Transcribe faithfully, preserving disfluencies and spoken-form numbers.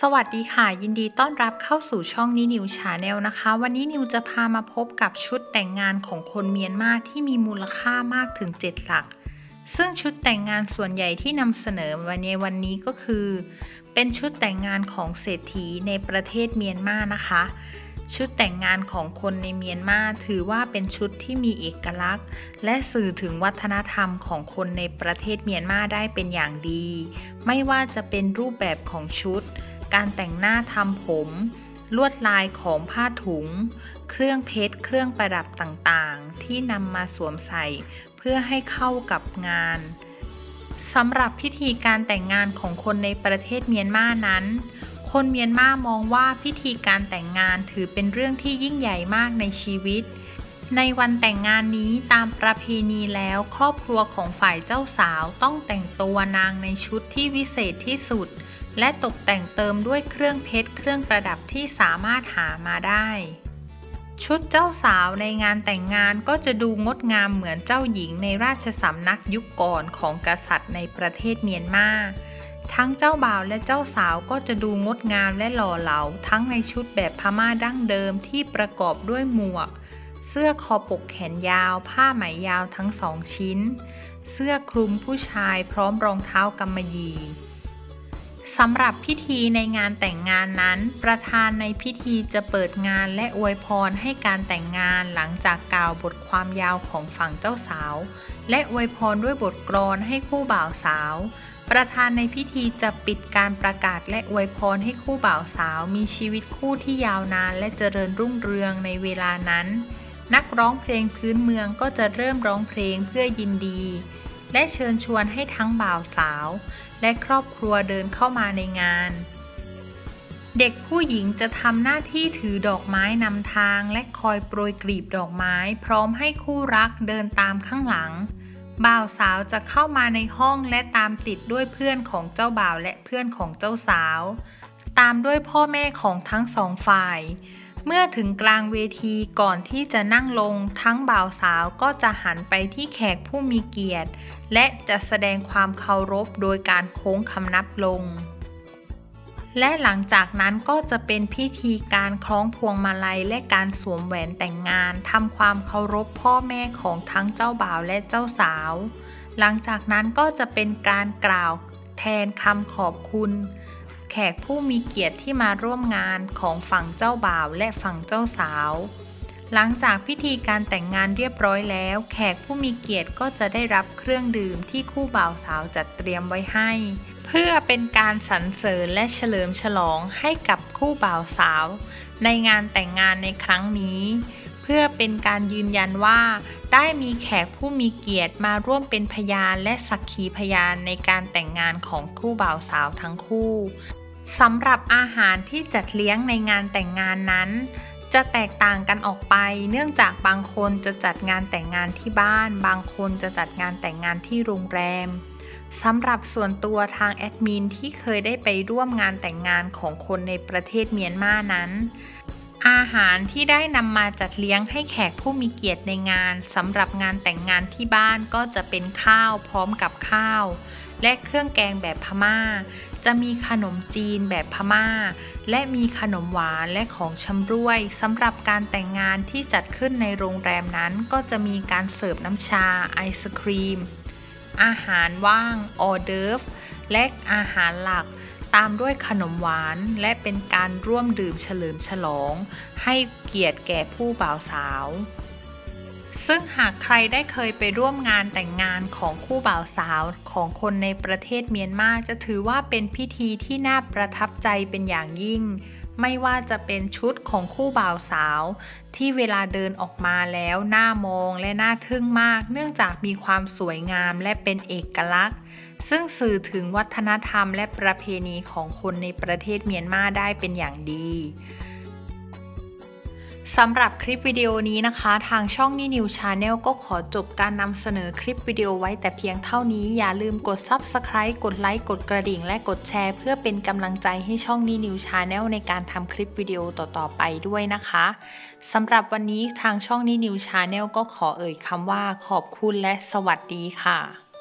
สวัสดีค่ะยินดีต้อนรับเข้าสู่ช่องนี้นิวชาแนลนะคะวันนี้นิวจะพามาพบกับชุดแต่งงานของคนเมียนมาที่มีมูลค่ามากถึงเจ็ดหลักซึ่งชุดแต่งงานส่วนใหญ่ที่นำเสนอวันในวันนี้ก็คือเป็นชุดแต่งงานของเศรษฐีในประเทศเมียนมานะคะชุดแต่งงานของคนในเมียนมาถือว่าเป็นชุดที่มีเอกลักษณ์และสื่อถึงวัฒนธรรมของคนในประเทศเมียนมาได้เป็นอย่างดีไม่ว่าจะเป็นรูปแบบของชุดการแต่งหน้าทำผมลวดลายของผ้าถุงเครื่องเพชรเครื่องประดับต่างๆที่นำมาสวมใส่เพื่อให้เข้ากับงานสำหรับพิธีการแต่งงานของคนในประเทศเมียนมานั้นคนเมียนมามองว่าพิธีการแต่งงานถือเป็นเรื่องที่ยิ่งใหญ่มากในชีวิตในวันแต่งงานนี้ตามประเพณีแล้วครอบครัวของฝ่ายเจ้าสาวต้องแต่งตัวนางในชุดที่วิเศษที่สุดและตกแต่งเติมด้วยเครื่องเพชรเครื่องประดับที่สามารถหามาได้ชุดเจ้าสาวในงานแต่งงานก็จะดูงดงามเหมือนเจ้าหญิงในราชสำนักยุคก่อนของกษัตริย์ในประเทศเมียนมาทั้งเจ้าบ่าวและเจ้าสาวก็จะดูงดงามและหล่อเหลาทั้งในชุดแบบพม่าดั้งเดิมที่ประกอบด้วยหมวกเสื้อคอปกแขนยาวผ้าไหมยาวทั้งสองชิ้นเสื้อคลุมผู้ชายพร้อมรองเท้ากำมะหยี่สำหรับพิธีในงานแต่งงานนั้นประธานในพิธีจะเปิดงานและอวยพรให้การแต่งงานหลังจากกล่าวบทความยาวของฝั่งเจ้าสาวและอวยพรด้วยบทกลอนให้คู่บ่าวสาวประธานในพิธีจะปิดการประกาศและอวยพรให้คู่บ่าวสาวมีชีวิตคู่ที่ยาวนานและเจริญรุ่งเรืองในเวลานั้นนักร้องเพลงพื้นเมืองก็จะเริ่มร้องเพลงเพื่อยินดีและเชิญชวนให้ทั้งบ่าวสาวและครอบครัวเดินเข้ามาในงานเด็กผู้หญิงจะทำหน้าที่ถือดอกไม้นำทางและคอยโปรยกลีบดอกไม้พร้อมให้คู่รักเดินตามข้างหลังบ่าวสาวจะเข้ามาในห้องและตามติดด้วยเพื่อนของเจ้าบ่าวและเพื่อนของเจ้าสาวตามด้วยพ่อแม่ของทั้งสองฝ่ายเมื่อถึงกลางเวทีก่อนที่จะนั่งลงทั้งบ่าวสาวก็จะหันไปที่แขกผู้มีเกียรติและจะแสดงความเคารพโดยการโค้งคำนับลงและหลังจากนั้นก็จะเป็นพิธีการคล้องพวงมาลัยและการสวมแหวนแต่งงานทำความเคารพพ่อแม่ของทั้งเจ้าบ่าวและเจ้าสาวหลังจากนั้นก็จะเป็นการกล่าวแทนคำขอบคุณแขกผู้มีเกียรติที่มาร่วมงานของฝั่งเจ้าบ่าวและฝั่งเจ้าสาวหลังจากพิธีการแต่งงานเรียบร้อยแล้วแขกผู้มีเกียรติก็จะได้รับเครื่องดื่มที่คู่บ่าวสาวจัดเตรียมไว้ให้เพื่อเป็นการสรรเสริญและเฉลิมฉลองให้กับคู่บ่าวสาวในงานแต่งงานในครั้งนี้เพื่อเป็นการยืนยันว่าได้มีแขกผู้มีเกียรติมาร่วมเป็นพยานและสักขีพยานในการแต่งงานของคู่บ่าวสาวทั้งคู่สำหรับอาหารที่จัดเลี้ยงในงานแต่งงานนั้นจะแตกต่างกันออกไปเนื่องจากบางคนจะจัดงานแต่งงานที่บ้านบางคนจะจัดงานแต่งงานที่โรงแรมสำหรับส่วนตัวทางแอดมินที่เคยได้ไปร่วมงานแต่งงานของคนในประเทศเมียนมานั้นอาหารที่ได้นำมาจัดเลี้ยงให้แขกผู้มีเกียรติในงานสำหรับงานแต่งงานที่บ้านก็จะเป็นข้าวพร้อมกับข้าวและเครื่องแกงแบบพม่าจะมีขนมจีนแบบพม่าและมีขนมหวานและของชำร่วยสำหรับการแต่งงานที่จัดขึ้นในโรงแรมนั้นก็จะมีการเสิร์ฟน้ำชาไอศครีมอาหารว่างออเดิร์ฟและอาหารหลักตามด้วยขนมหวานและเป็นการร่วมดื่มเฉลิมฉลองให้เกียรติแก่ผู้บ่าวสาวซึ่งหากใครได้เคยไปร่วมงานแต่งงานของคู่บ่าวสาวของคนในประเทศเมียนมาจะถือว่าเป็นพิธีที่น่าประทับใจเป็นอย่างยิ่งไม่ว่าจะเป็นชุดของคู่บ่าวสาวที่เวลาเดินออกมาแล้วน่ามองและน่าทึ่งมากเนื่องจากมีความสวยงามและเป็นเอกลักษณ์ซึ่งสื่อถึงวัฒนธรรมและประเพณีของคนในประเทศเมียนมาได้เป็นอย่างดีสำหรับคลิปวิดีโอนี้นะคะทางช่องนี้นิวชาแนลก็ขอจบการนำเสนอคลิปวิดีโอไว้แต่เพียงเท่านี้อย่าลืมกด ซับสไครบ์ กดไลค์กดกระดิ่งและกดแชร์เพื่อเป็นกำลังใจให้ช่องนี้นิวชาแนลในการทำคลิปวิดีโอต่อๆไปด้วยนะคะสำหรับวันนี้ทางช่องนี้นิวชาแนลก็ขอเอ่ยคำว่าขอบคุณและสวัสดีค่ะ